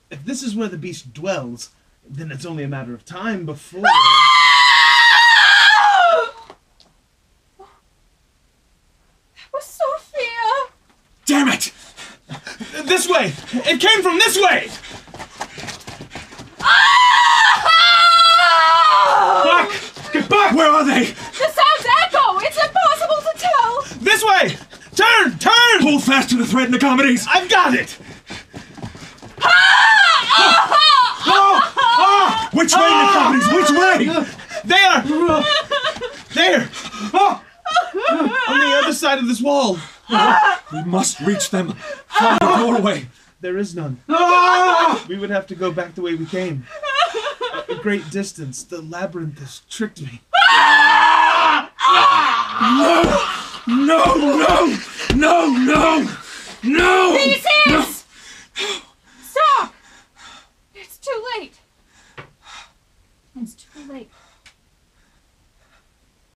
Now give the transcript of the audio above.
If this is where the beast dwells, then it's only a matter of time before... That was Sophia! Damn it! This way! It came from this way! Back! Get back! Where are they? The sounds echo! It's impossible to tell! This way! Turn! Turn! Hold fast to the thread, Nicomedes! I've got it! Which way, Nicomedes? Which way? There! There! On the other side of this wall. We must reach them. Find the doorway. There is none. We would have to go back the way we came. A great distance. The labyrinth has tricked me. No! Theseus! Stop! It's too late. It's too late.